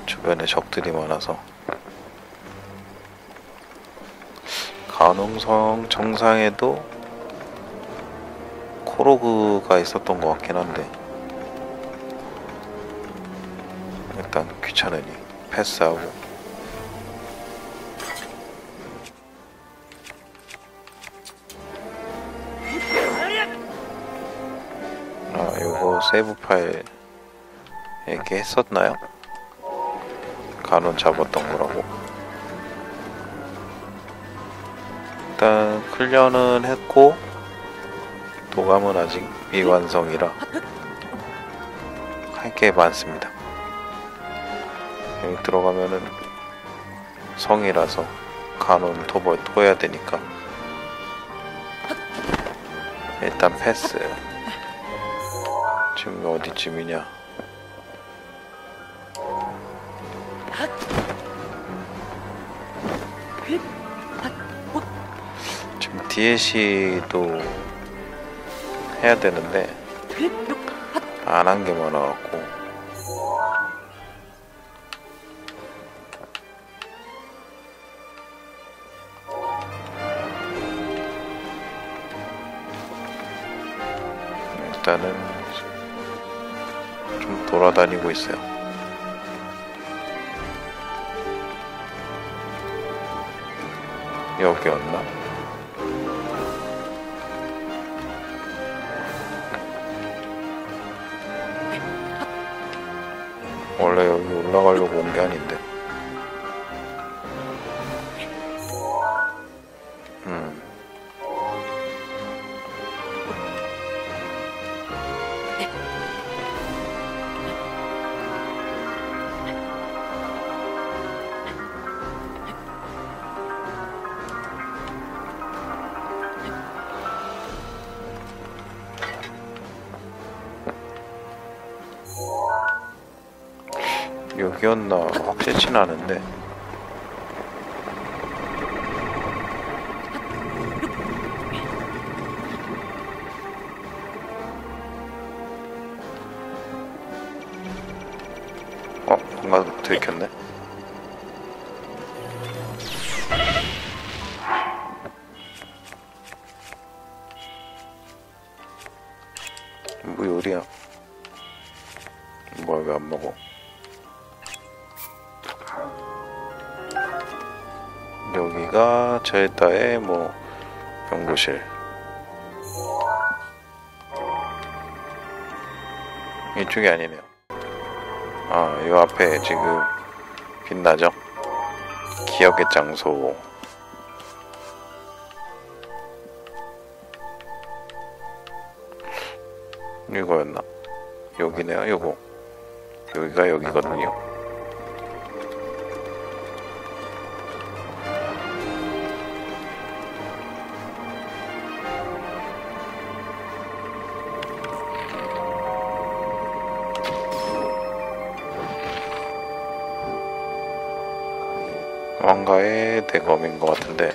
주변에 적들이 많아서. 가능성 정상에도 코로그가 있었던 것 같긴 한데 일단 귀찮으니 패스하고. 아, 요거 세이브 파일 얘기했었나요? 간원 잡았던 거라고. 일단 클리어는 했고 도감은 아직 미완성이라 할 게 많습니다. 여기 들어가면은 성이라서 간원 토벌 또 해야 되니까 일단 패스. 지금 어디쯤이냐? 지금 DLC도 해야 되는데 안 한 게 많아갖고. 일단은 좀 돌아다니고 있어요. 여기였나? 원래 여기 올라가려고 온 게 아닌데. 여기였나 확실치 않은데. 뭔가 들켰네. 뭐 요리야? 뭐야 왜 안 먹어? 여기가 젤다의 뭐 연구실. 이쪽이 아니네요. 아, 이 앞에 지금 빛나죠? 기억의 장소. 이거였나? 여기네요. 요거 여기가 여기거든요. 왕가의 대검인 것 같은데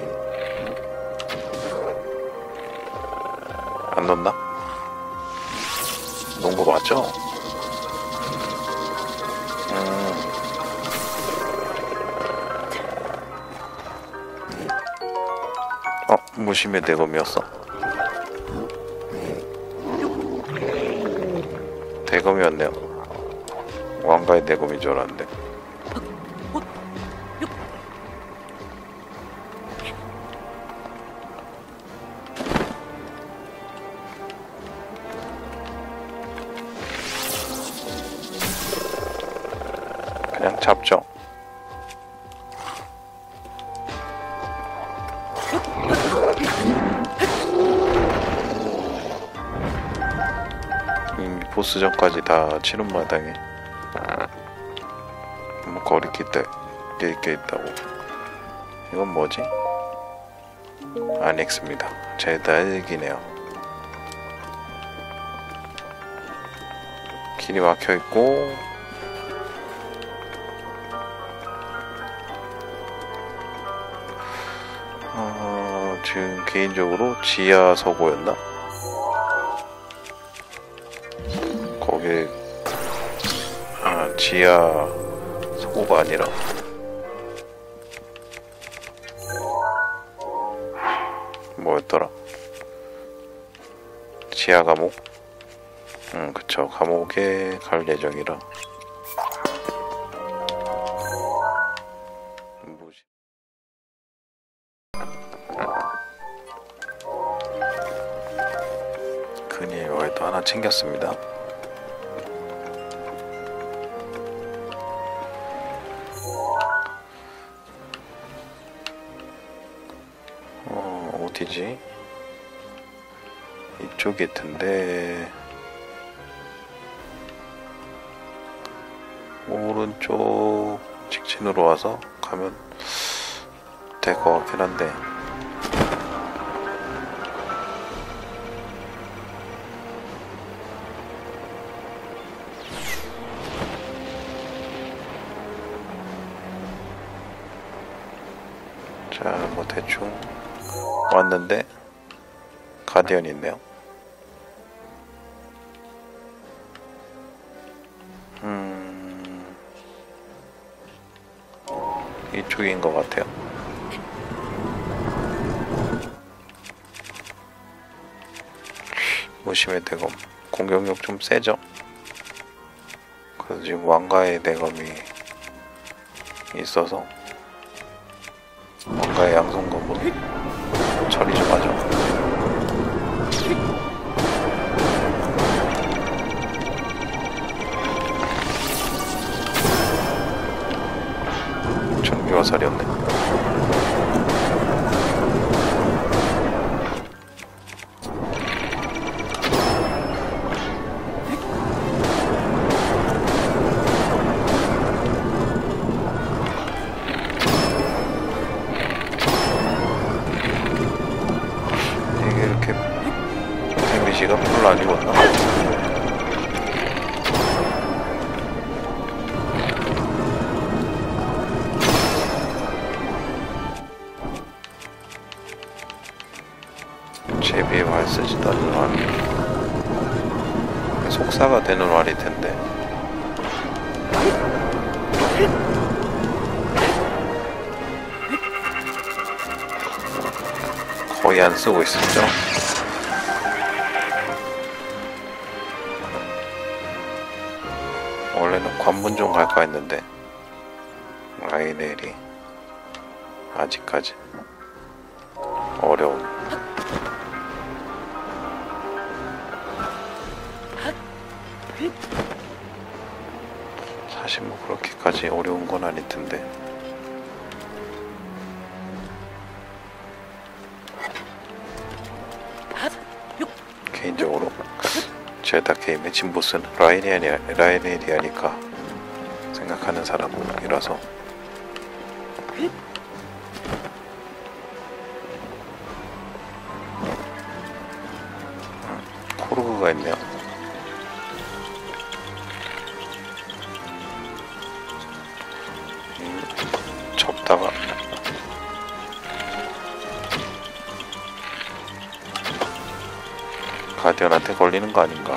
안 넣나? 놓은 거 맞죠? 무심의 대검이었어. 대검이었네요. 왕가의 대검인 줄 알았는데. 그냥 잡죠. 이미 보스전까지 다 치는 마당에 뭐 거리낄 때 이렇게 있다고. 이건 뭐지? 아넥스입니다. 젤다 일기네요. 길이 막혀있고 지금 개인적으로 지하 서고였나? 거기 지하 서구가 아니라 뭐였더라? 지하 감옥? 그쵸. 감옥에 갈 예정이라. 뭐지? 그니엘 월도 하나 챙겼습니다. 어디지? 이쪽일 텐데. 오른쪽 직진으로 와서 가면 될 것 같긴 한데. 자, 뭐 대충 왔는데 가디언이 있네요. 이쪽인 것 같아요. 무심의 대검 공격력 좀 세죠? 그래서 지금 왕가의 대검이 있어서 왕가의 양손검으로 처리 좀 하죠. 전기화살이 없네. 이게 이렇게 데미지가 별로 안 죽었나? 제비의 말 쓰지도 않는 활. 속사가 되는 활일 텐데. 거의 안 쓰고 있었죠. 원래는 관문 좀 갈까 했는데 라이넬이 아직까지 어려운. 사실 뭐 그렇게까지 어려운 건 아닐 텐데. 개인적으로 젤다 게임의 진보스는 라이넬이니까 생각하는 사람이라서. 코르그가 있네요. 접다가 가디언한테 걸리는 거 아닌가?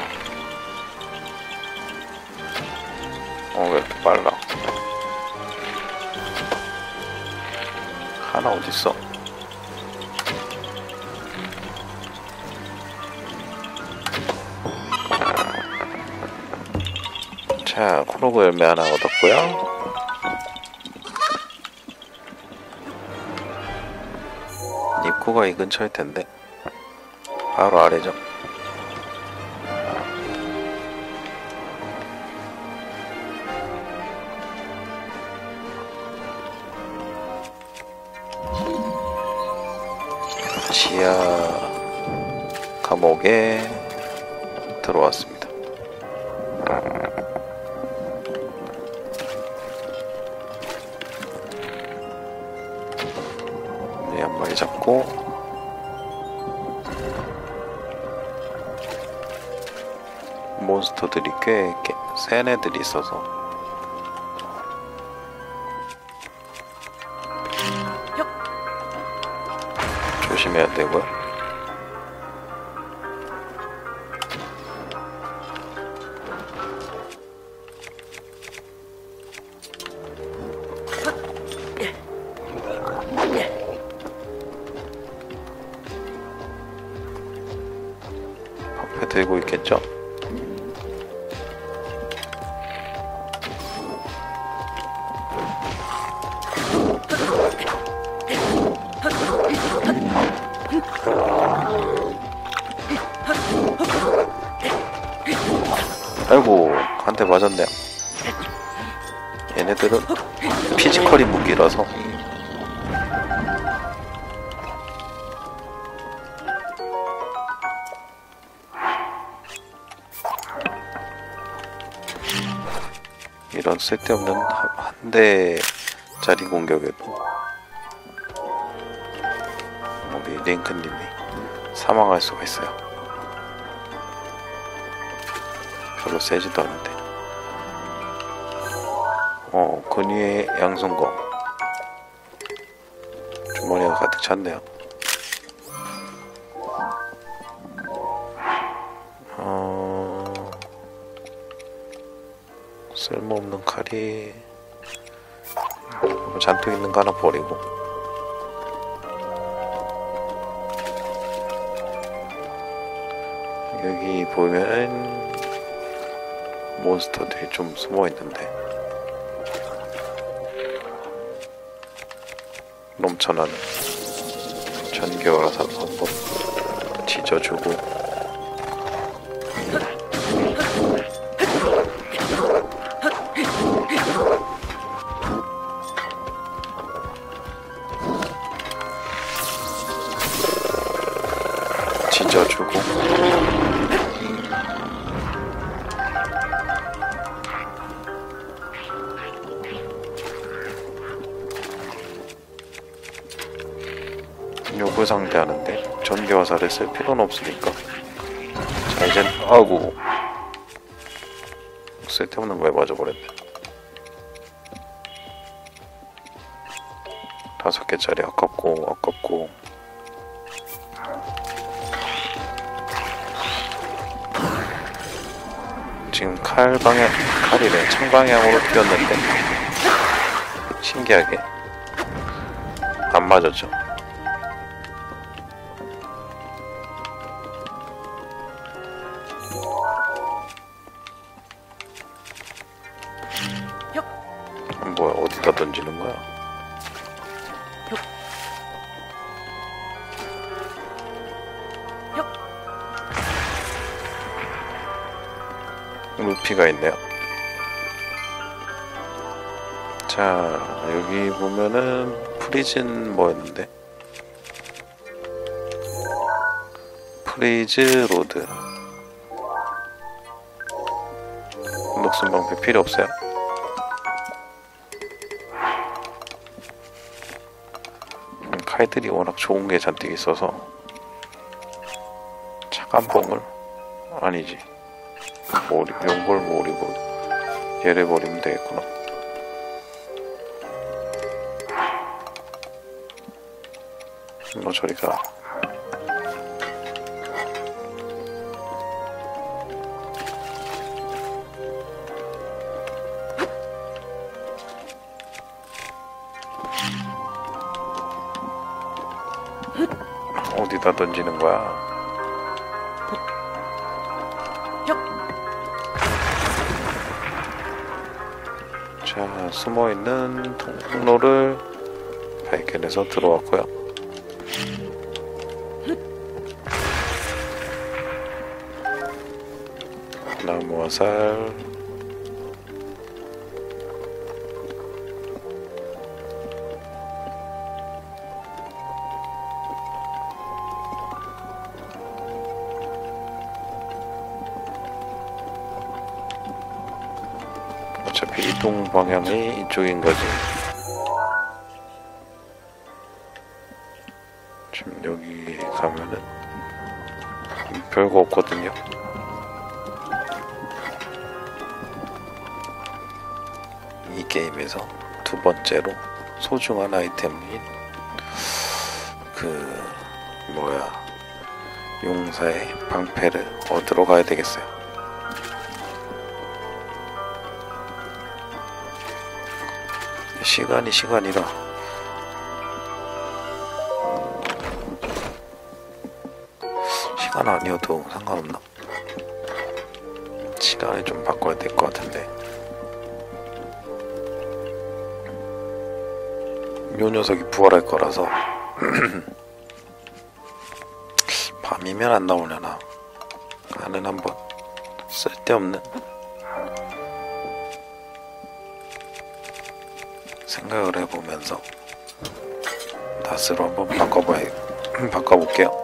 왜 이렇게 빨라? 하나 어딨어? 자, 코르그 열매 하나 얻었고요. 입구가 이 근처일 텐데 바로 아래죠. 지하 감옥에 들어왔습니다. 한 마리 잡고 몬스터들이 꽤 센 애들이 있어서 조심해야 되고요. 들고 있겠죠? 아이고, 한 대 맞았네요. 얘네들은 피지컬이 무기라서 이런 쓸데없는 한 대짜리 공격에도 우리 링크님이 사망할 수가 있어요. 별로 세지도 않은데. 근위의 양손검. 주머니가 가득 찼네요. 쓸모없는 칼이 잔뜩 있는 거 하나 버리고. 여기 보면은 몬스터들이 좀 숨어 있는데 넘쳐나는 전기화사도 한번 지져주고. 지져주고. 요구 상대하는데 전기화살을 쓸 필요는 없으니까. 자, 이젠 아구 쓸데없는 거에 맞아버렸네. 5개짜리 아깝고. 지금 칼이래 창 방향으로 뛰었는데 신기하게 안 맞았죠. 뭐야, 어디다 던지는 거야? 루피가 있네요. 자, 여기 보면은 프리즌 뭐였는데? 프리즈 로드. 녹슨 방패 필요 없어요. 칼들이 워낙 좋은 게 잔뜩 있어서 차간 봉을 아니지. 용볼 모으리고 얘를 버리면 되겠구나. 너 저리 가. 어디다 던지는 거야? 자, 숨어있는 통로를 발견해서 들어왔고요. 나무 화살. 어차피 이동 방향이 이쪽인 거지. 지금 여기 가면은 별거 없거든요. 이 게임에서 두 번째로 소중한 아이템인 용사의 방패를 얻으러 가야 되겠어요. 시간이라 시간 아니어도 상관없나? 시간을 좀 바꿔야 될 것 같은데. 요 녀석이 부활할 거라서 밤이면 안 나오려나. 나는 한번 쓸데없는 생각을 해보면서 다스로 한번 바꿔볼게요.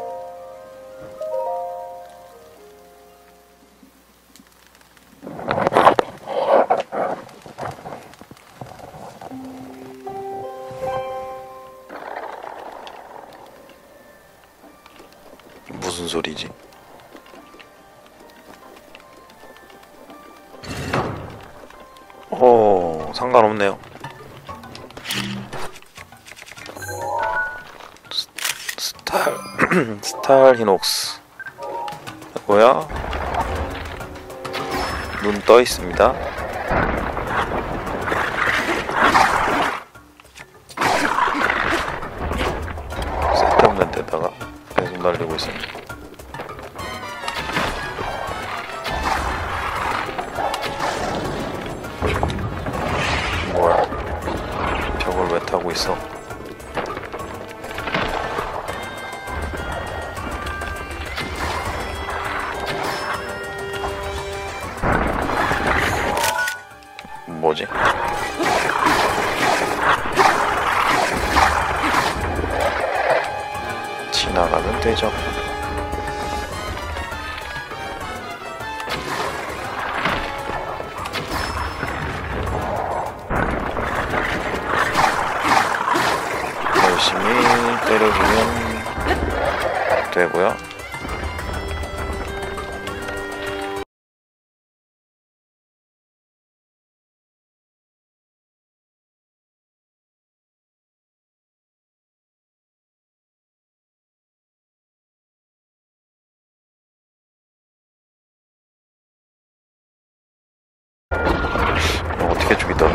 무슨 소리지? 상관없네요. 스탈 히녹스. 뭐야? 눈 떠 있습니다. 쓸데없는 데다가 계속 날리고 있습니다. 뭐야? 저걸 왜 타고 있어? 뭐지? 지나가면 되죠. 열심히 때려주면 되고요. 어떻게 죽이더라?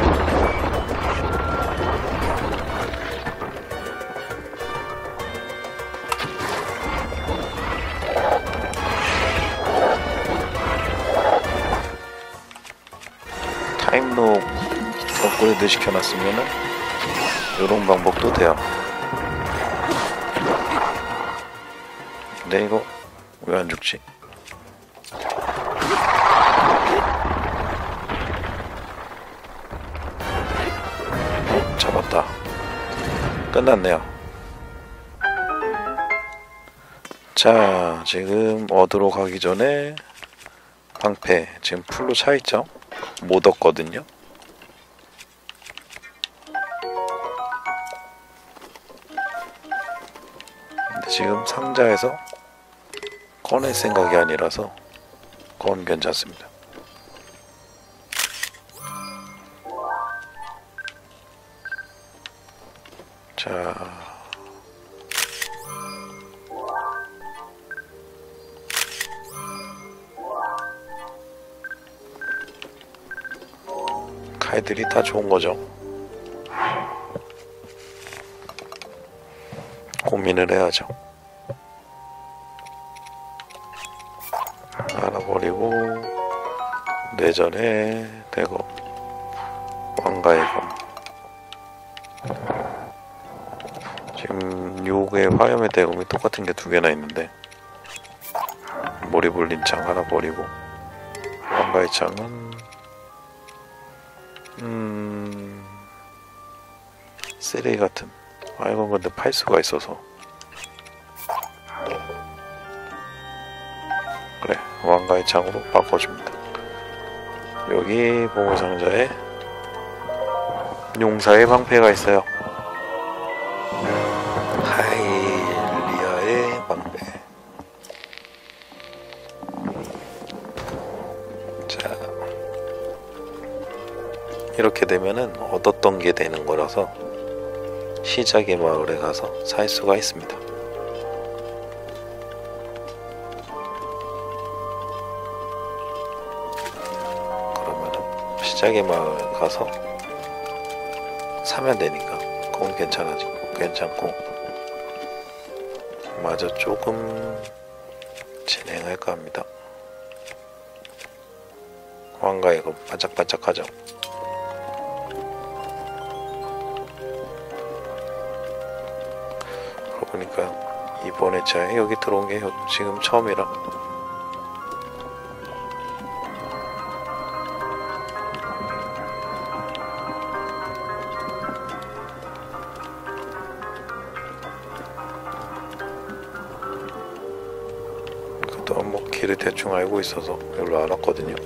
타임록 업그레이드 시켜놨으면은 요런 방법도 돼요. 근데 이거 왜 안 죽지? 잡았다. 끝났네요. 자, 지금 어디로 가기 전에 방패 지금 풀로 차있죠? 못 얻거든요. 근데 지금 상자에서 꺼낼 생각이 아니라서 그건 괜찮습니다. 자, 칼들이 다 좋은 거죠. 고민을 해야죠. 하나 버리고 내전의 대검, 왕가의 검. 지금 요게 화염의 대검이 똑같은 게 두 개나 있는데 모리불린 창 하나 버리고 왕가의 창은 쓰레기 같은. 이건 근데 팔 수가 있어서 그래, 왕가의 창으로 바꿔줍니다. 여기 보물상자에 용사의 방패가 있어요. 하일리아의 방패. 자, 이렇게 되면은 얻었던 게 되는 거라서 시작의 마을에 가서 살 수가 있습니다. 그러면은 시작의 마을 가서 사면 되니까 그건 괜찮고, 마저 조금 진행할까 합니다. 왕가에 그 반짝반짝하죠. 그러고 보니까 이번에 제가 여기 들어온 게 지금 처음이라 그동안 뭐 길을 대충 알고 있어서 여기로 알았거든요.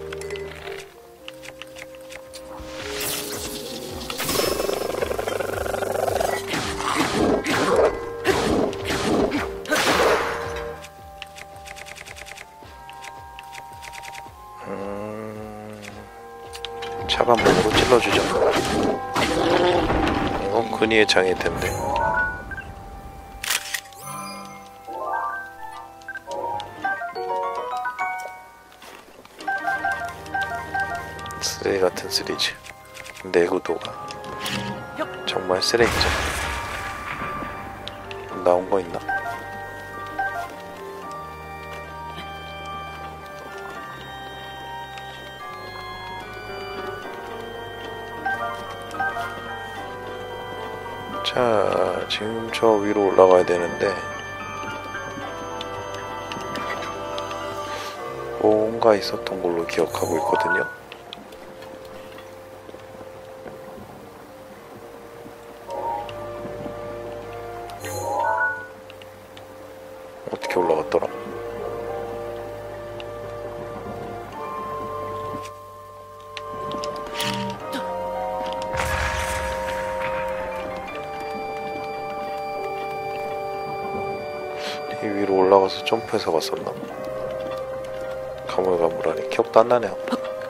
차가몸으로 찔러주죠. 이건 근위의 장일 텐데. 쓰레기 같은 시리즈. 내구도가 정말 쓰레기죠. 나온 거 있나? 자, 지금 저 위로 올라가야 되는데 뭔가 있었던 걸로 기억하고 있거든요. 어떻게 올라갔더라? 이 위로 올라가서 점프해서 갔었나? 가물가물하니 기억도 안 나네요.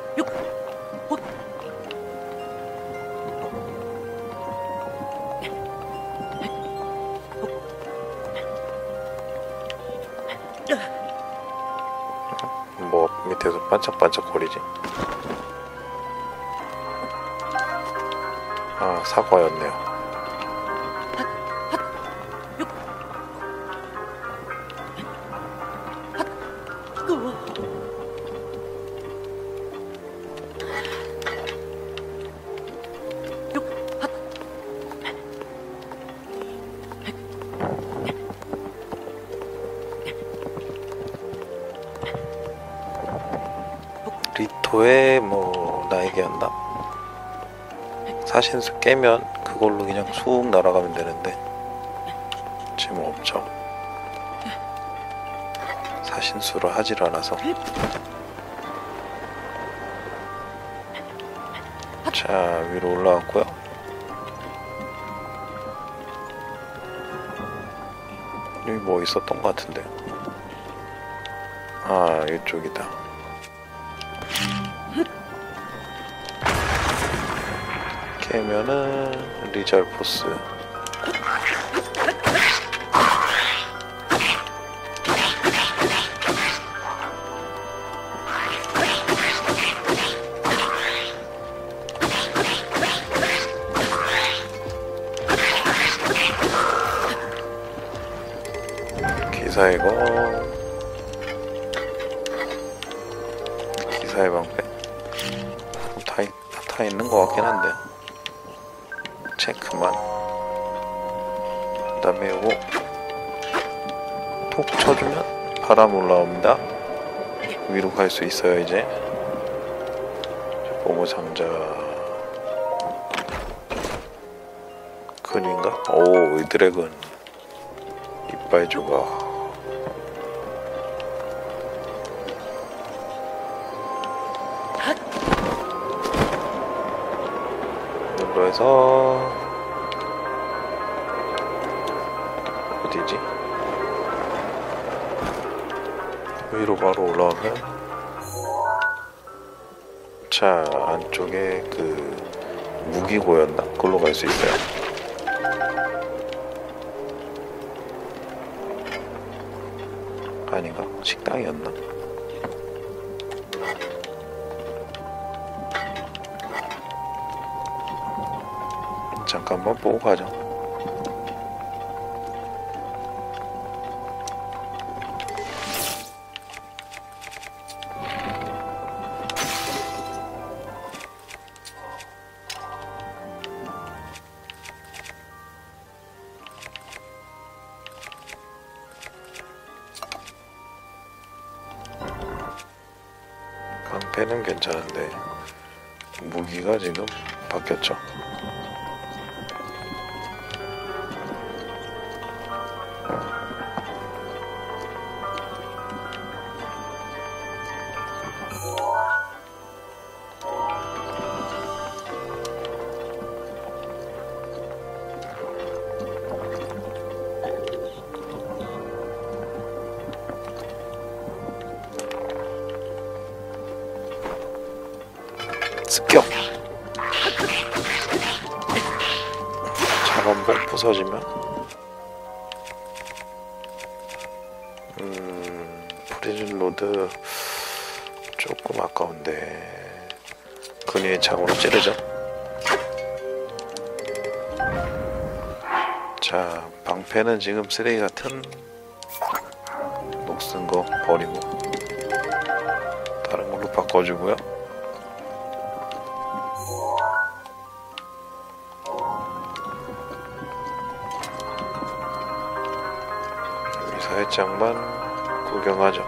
뭐 밑에서 반짝반짝 거리지? 아, 사과였네요. 리토의 뭐 나에게였나? 사신수 깨면 그걸로 그냥 쑥 날아가면 되는데 재미없죠. 사신수를 하질 않아서. 자, 위로 올라왔고요. 여기 뭐 있었던 것 같은데요. 아, 이쪽이다. 깨면은 리잘포스. 기사의 거. 기사의 방패. 다 있는 것 같긴 한데. 체크만. 그 다음에 요거 톡 쳐주면 바람 올라옵니다. 위로 갈 수 있어요. 이제 보모 상자 근인가? 오, 이 드래곤 이빨 조각. 해서 어디지? 위로 바로 올라오면 자, 안쪽에 그 무기고였나? 그걸로 갈 수 있어요. 아닌가? 식당이었나? 잠깐만 보고 가자. 방패는 괜찮은데 무기가 지금 바뀌었죠. 습격! 자반복 부서지면 프리즌 로드 조금 아까운데 근위의 창으로 찌르죠. 자, 방패는 지금 쓰레기 같은 녹슨 거 버리고 다른 걸로 바꿔주고요. 살짝만 구경하죠.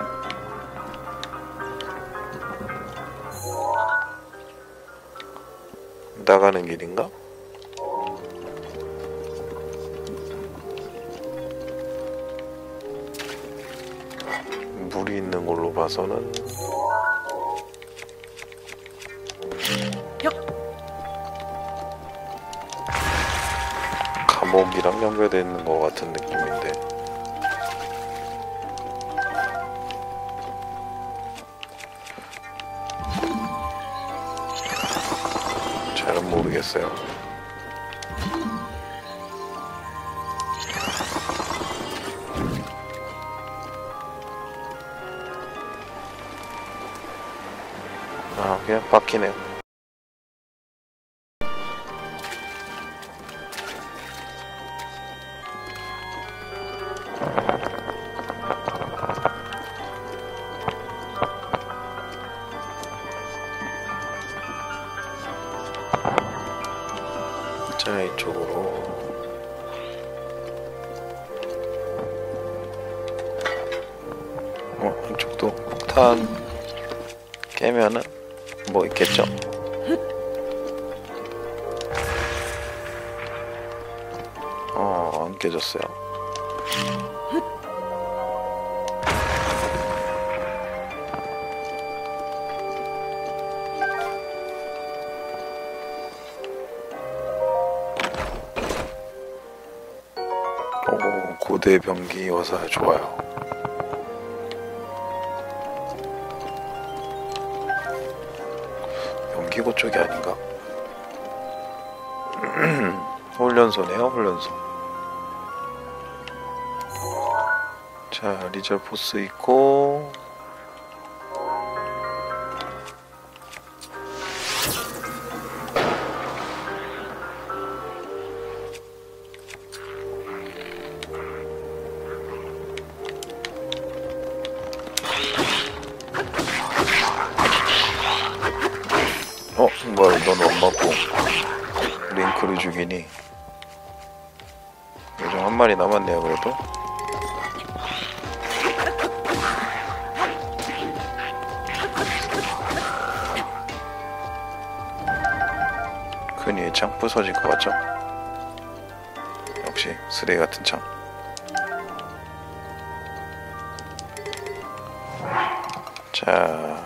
나가는 길인가? 물이 있는 걸로 봐서는 감옥이랑 연결되어 있는 것 같은 느낌인데 잘은 모르겠어요. 아, 그냥 바뀌네요. 자, 이쪽으로 이쪽도 폭탄 깨면은 뭐 있겠죠? 안 깨졌어요. 고대 병기 화살 좋아요. 병기고 쪽이 아닌가? 훈련소네요, 훈련소. 자, 리절 포스 있고 뭐야, 넌 안 맞고 링크를 죽이니. 요즘 한 마리 남았네요. 그래도 근위의 창 부서질 것 같죠? 역시 쓰레기 같은 창. 자,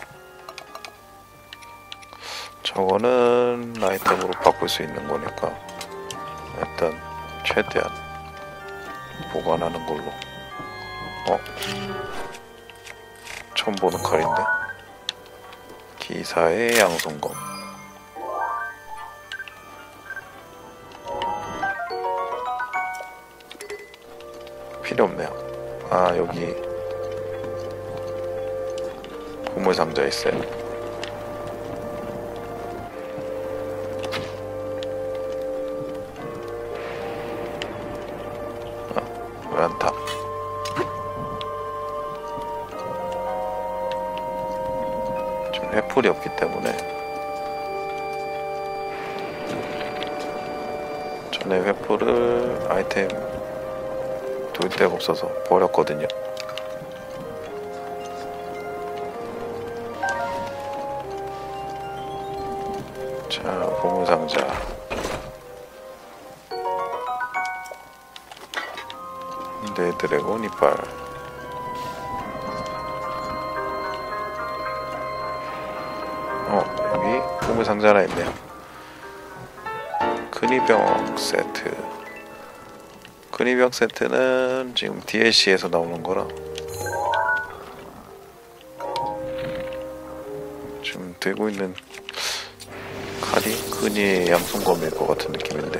저거는 아이템으로 바꿀 수 있는 거니까 일단 최대한 보관하는 걸로. 처음 보는 칼인데. 기사의 양손검. 필요 없네요. 아, 여기 보물상자 있어요. 왜 안 타? 지금 횃불이 없기 때문에. 전에 횃불을 아이템 둘 데가 없어서 버렸거든요. 보물상자. 네, 드래곤 이빨. 여기 보물상자 하나 있네요. 근위병 세트. 근위병 세트는 지금 DLC에서 나오는 거라 지금 들고 있는 칼이 근위의 양손검일 것 같은 느낌인데,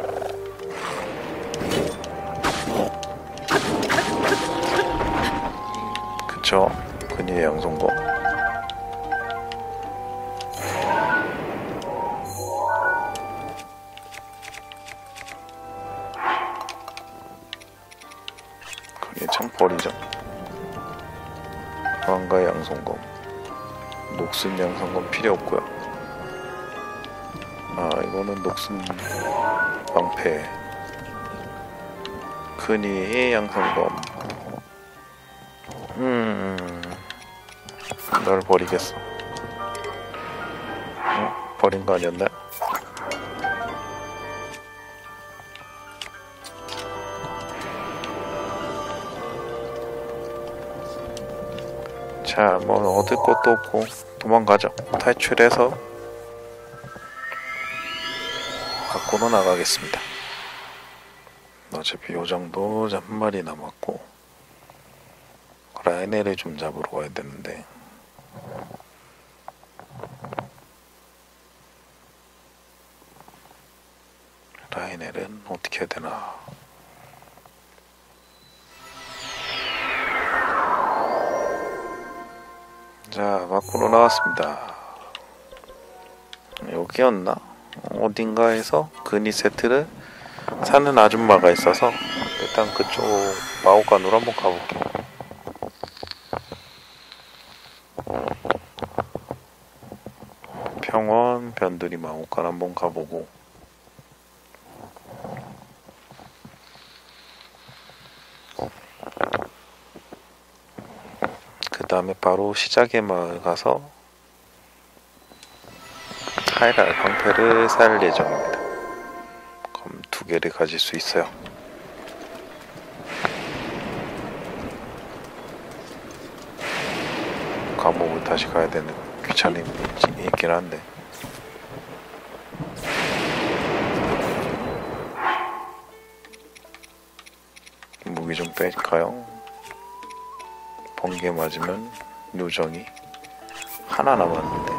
그쵸? 근위의 양손검. 그게 창벌이죠. 왕가의 양손검. 녹슨 양손검 필요 없고요. 이거는 녹슨 방패. 근위의 양손검. 널 버리겠어. 버린 거 아니었나? 자, 뭐 얻을 것도 없고 도망가죠. 탈출해서 밖으로 나가겠습니다. 어차피 요정도 한 마리 남았고 라이넬을 좀 잡으러 가야 되는데, 라이넬은 어떻게 해야 되나. 자, 밖으로 나왔습니다. 여기였나? 어딘가에서 근위 세트를 사는 아줌마가 있어서 일단 그쪽 마오간으로 한번 가볼게요. 평원 변두리 마오간 한번 가보고, 그 다음에 바로 시작의 마을 가서 하이랄 방패를 살 예정입니다. 그럼 2개를 가질 수 있어요. 감옥을 다시 가야 되는 귀찮음이 있긴 한데, 무기 좀 뺄까요? 번개 맞으면 요정이 하나 남았는데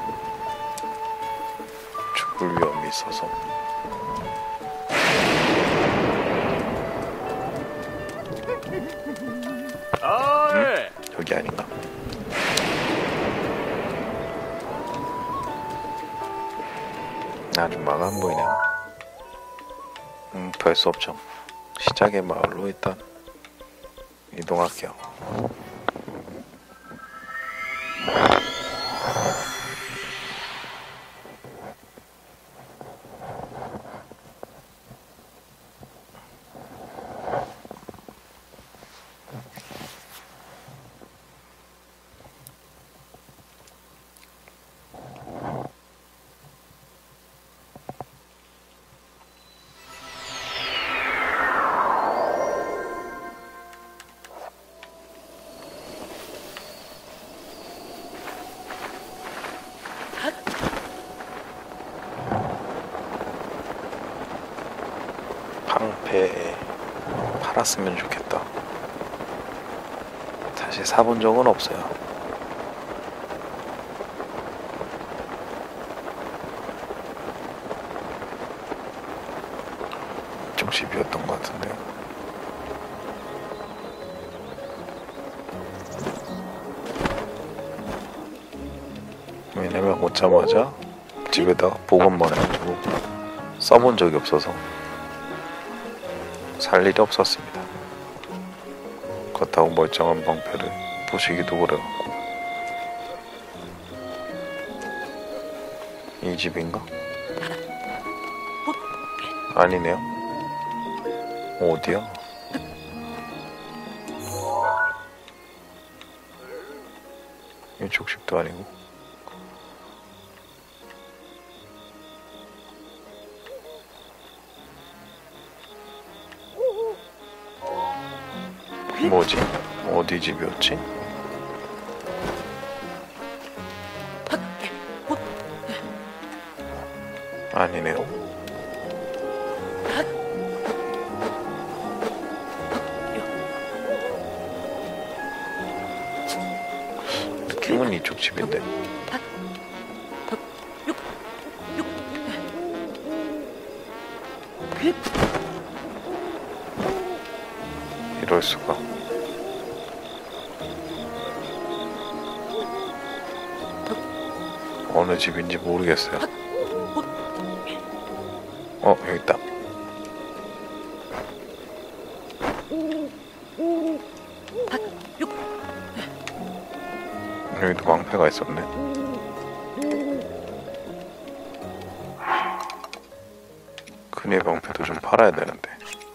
죽을 위험이 있어서. 여기 아닌가? 아줌마가 안 보이네요. 별 수 없죠. 시작의 마을로 일단 이동할게요. 방패 팔았으면 좋겠다. 사실 사본 적은 없어요. 이쪽 집이었던 것 같은데요. 왜냐면 오자마자 집에다 보관만 해가지고 써본 적이 없어서 살 일이 없었습니다. 그렇다고 멀쩡한 방패를 부시기도 그래갖고. 이 집인가? 아니네요. 어디야? 이쪽 집도 아니고. 뭐지? 어디 집이었지? 아니네요. 느낌은 이쪽 집인데. 이럴 수가. 어느 집인지 모르겠어요. 여기 있다. 여기도 방패가 있었네. 큰이 방패도 좀 팔아야 되는데.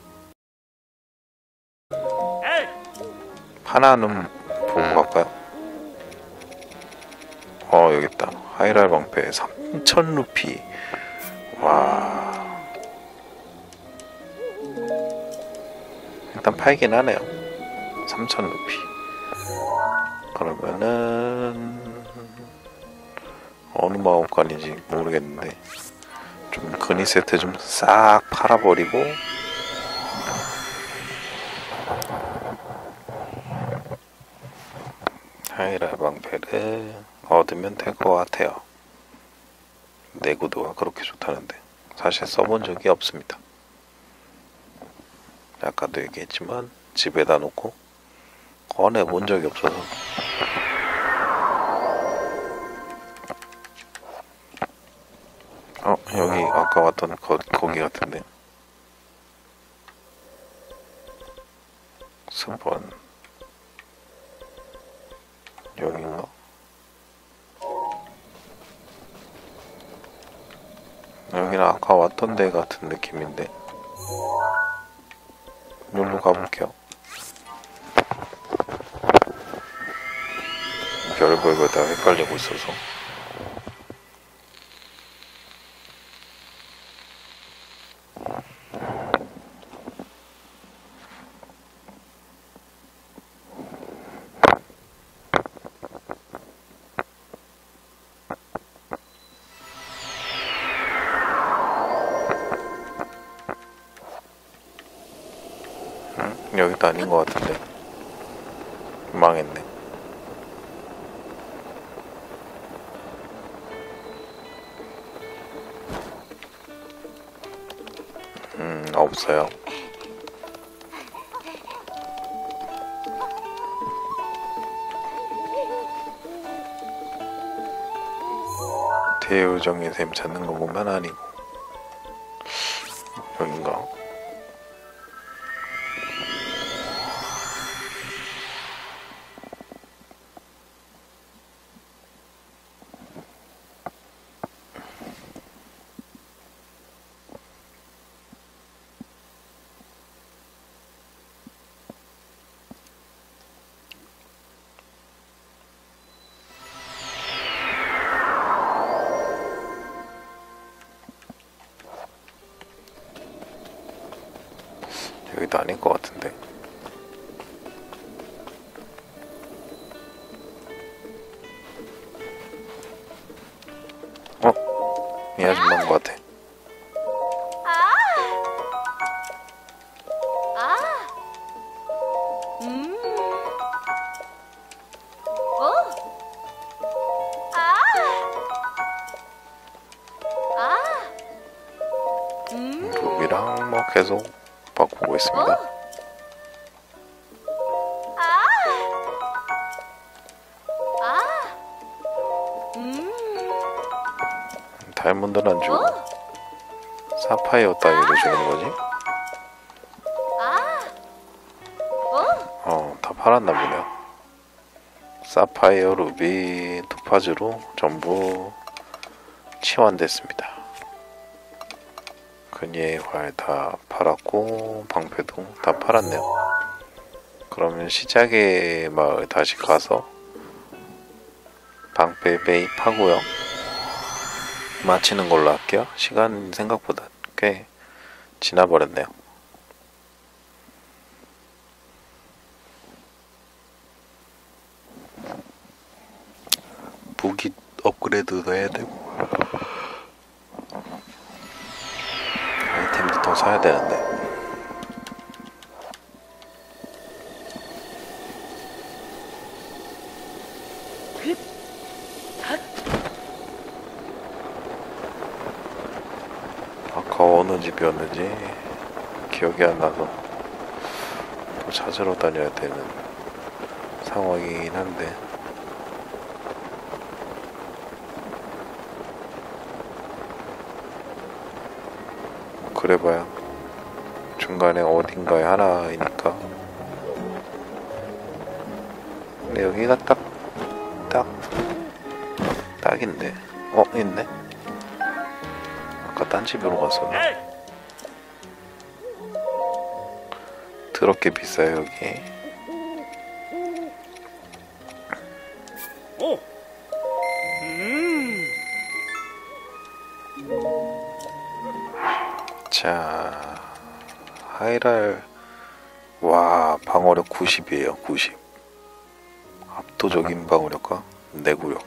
하나는 보고 갈까요? 여기 있다. 하이랄 방패 3,000 루피. 와. 일단 팔긴 하네요. 3,000 루피. 그러면은 어느 마법관인지 모르겠는데 좀 근위 세트 좀 싹 팔아버리고 하이랄 방패를 얻으면 될 것 같아요. 내구도가 그렇게 좋다는데 사실 써본 적이 없습니다. 아까도 얘기했지만 집에다 놓고 꺼내본 적이 없어서. 여기 아까 왔던 거기 같은데. 스폰 여긴가? 여기는 아까 왔던 데 같은 느낌인데 여기로 가볼게요. 별걸 다 헷갈리고 있어서. 여기도 아닌 것 같은데. 망했네. 없어요. 대요정의 샘 찾는 거 보면 아니고. 여긴가? 여기도 아닌 것 같은데. 이 아줌마인 것 같아. 루비랑 뭐 계속 바꾸고 있습니다. 다이아몬드는 안 주고 사파이어 따위로 주는 거지? 다 팔았나 보네요. 사파이어, 루비, 토파즈로 전부 치환됐습니다. 근이의 활 다 팔았고 방패도 다 팔았네요. 그러면 시작의 마을 다시 가서 방패 매입하고요. 마치는 걸로 할게요. 시간 생각보다 꽤 지나버렸네요. 무기 업그레이드도 해야 되고 아이템도 더 사야 되는데. 아까 어느 집이었는지 기억이 안 나서 또 찾으러 다녀야 되는 상황이긴 한데. 그래봐야 중간에 어딘가에 하나이니까. 근데 여기가 딱인데. 있네. 아까 딴 집으로 갔었나? 더럽게 비싸요 여기. 자, 하이랄. 와, 방어력 90이에요. 90. 압도적인 방어력과 내구력.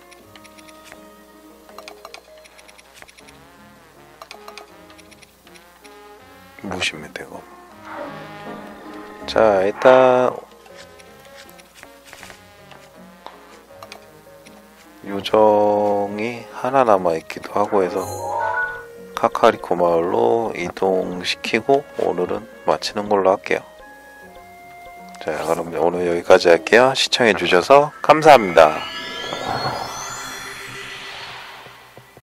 무십니다 이거. 자, 일단 요정이 하나 남아있기도 하고 해서 카카리코 마을로 이동시키고 오늘은 마치는 걸로 할게요. 자, 그럼 오늘 여기까지 할게요. 시청해주셔서 감사합니다.